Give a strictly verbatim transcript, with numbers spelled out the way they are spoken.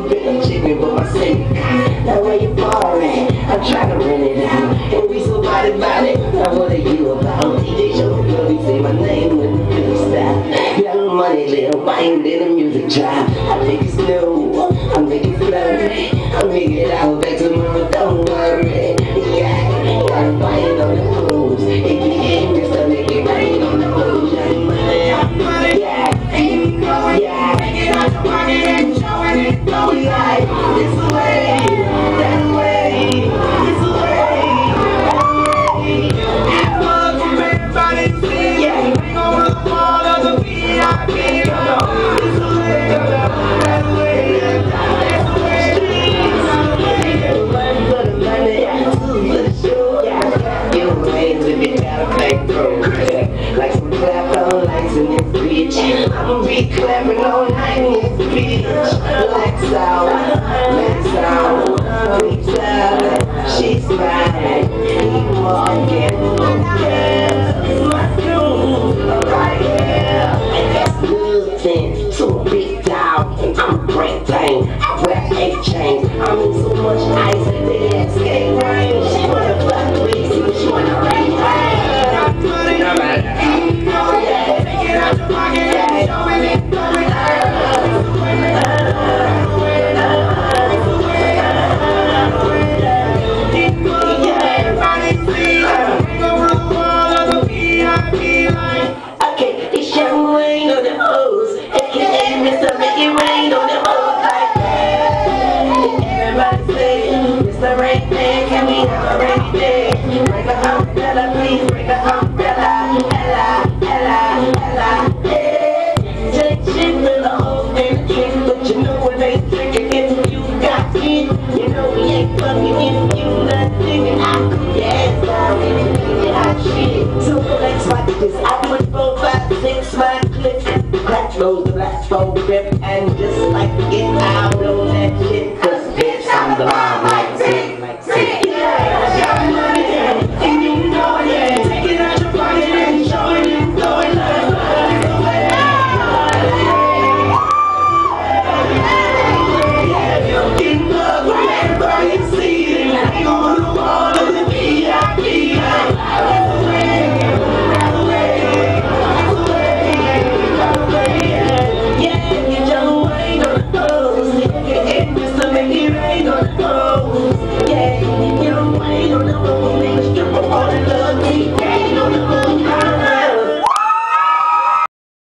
been a chicken, but my city. Now where you ball at? I'm trying to run it out. And we so body body. Now what are you about? D J show me love, you say my name when the music stop. Young money, little wine, then the music drop. I make it slow, I make it flurry. I make it out back tomorrow, don't worry. Yeah, I'm wine on the moves. If you hit me, so make it rain on the moves. Young money, young money, yeah, yeah. Take it out your pocket and show it, it go. Yeah, it's the way, that way, it's the way, that way. Have love from everybody, see. Yeah, bring over the wall of the V I P. It's the way, that way, that's the way. One for the money, two for the show. Yeah, you ain't if you got a bankroll. Like some clap on lights in this bitch. I'ma be clapping all night in this bitch. Lights out, lights out, lights out. She's smiling, keep walking. Yeah, my dude, right here. And that's nothing, so big dog. I'm a great thing. I wear eight chains. I'm in so much ice that they had skate rain. She wanna fly the weed, she wanna rain rain. Take it out your pocket and show it, it go. Everybody see, bring over the wall of the V I P line. Okay, it's your rain on the hose, A K A Mister Make It Rain on the hose like that. Everybody say, Mister Rain Man, can we have a rainy day? Break a umbrella, please break a umbrella. Ella, Ella, Ella, hey. Take shit to the hole and the trick, but you know it ain't tricking if you got it. You know we ain't fucking if you not thinking I could get down and figure out shit. So let's watch this. I put four, five, six, my clips. Black flows, the black phone grip, and just like to get out.